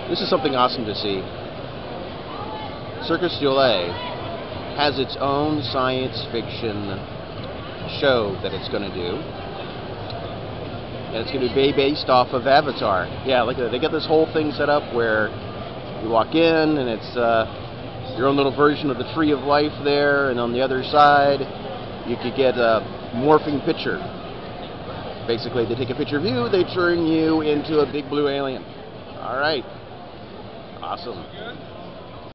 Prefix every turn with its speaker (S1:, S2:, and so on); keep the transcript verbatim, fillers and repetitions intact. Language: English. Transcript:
S1: This is something awesome to see. Cirque Du Soleil has its own science fiction show that it's going to do. And it's going to be based off of Avatar. Yeah, look at it. They got this whole thing set up where you walk in and it's uh, your own little version of the Tree of Life there, and on the other side you could get a morphing picture. Basically, they take a picture of you, they turn you into a big blue alien. Alright. Awesome.